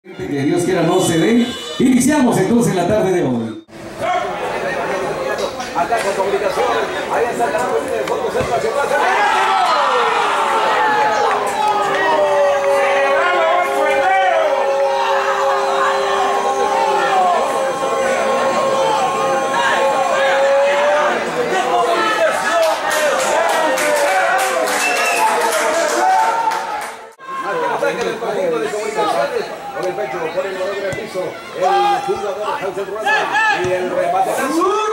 Que Dios quiera no se dé. Iniciamos entonces la tarde de hoy. Acá con Comunicaciones, ahí está ganando el de fondo sensacional. Con el pecho, por el balón en el piso, el jugador Hansen Rueda y el remate del sur.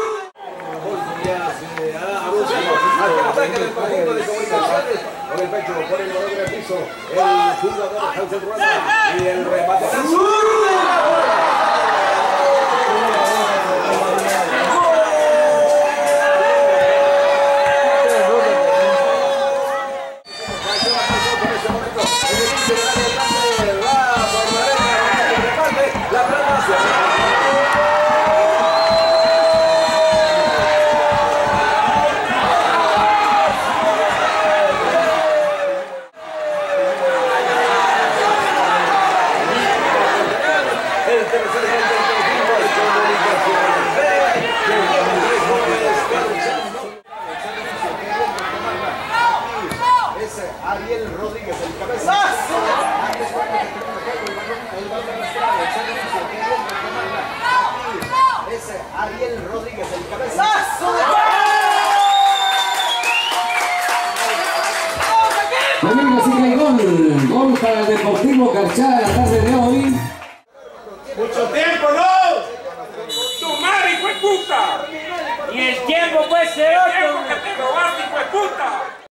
Ataque del conjunto de Comunicaciones. Con el pecho, por el balón en el piso, el jugador Hansen Rueda y el remate del sur. Ariel Rodríguez, el cabezazo. Ese Ariel Rodríguez, el cabezazo. También así que gol para el Deportivo Carchá la tarde de hoy. Mucho tiempo, ¿no? Tu madre, hijo de puta. Y el tiempo puede ser otro. El tiempo que te robaste, hijo de puta.